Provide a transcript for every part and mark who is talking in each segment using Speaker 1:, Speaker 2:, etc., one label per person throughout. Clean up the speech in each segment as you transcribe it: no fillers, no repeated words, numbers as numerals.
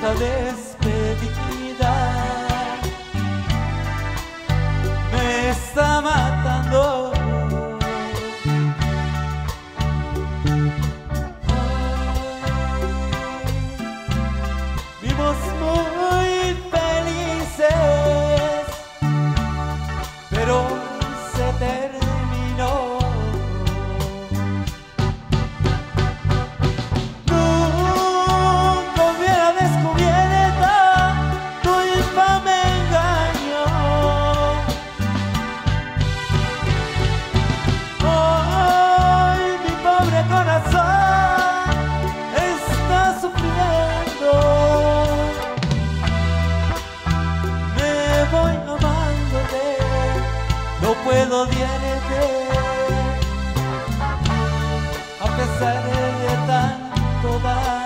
Speaker 1: esta despedida me está matando. Vimos muy felices, pero se terminó. Nunca hubiera descubierto tu infame engaño. Hoy mi pobre corazón está sufriendo. Me voy amándote, no puedo odiarte, a pesar de tanto daño.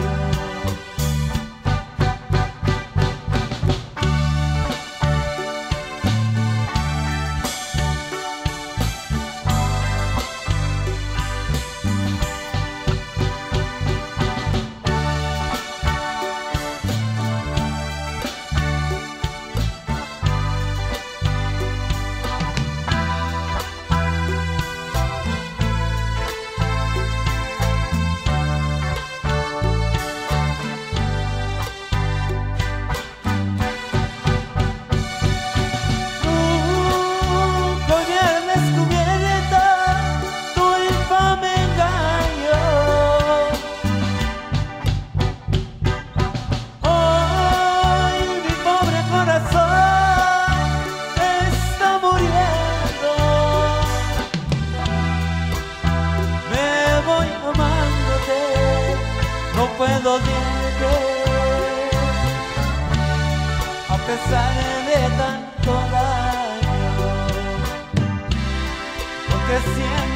Speaker 1: No puedo odiarte, a pesar de tanto daño, porque siempre